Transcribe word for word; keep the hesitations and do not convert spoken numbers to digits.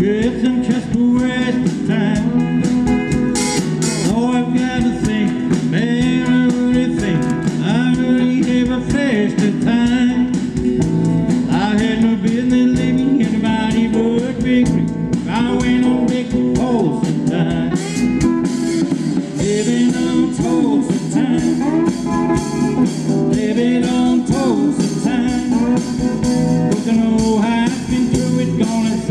It's just a waste of time. Oh, I've got to think, man, I really think I really have a waste of time. I had no business living anybody but Big Creek. I went on Big Tulsa time. Living on Tulsa time. Living on Tulsa time. But you know how I've been through it, gonna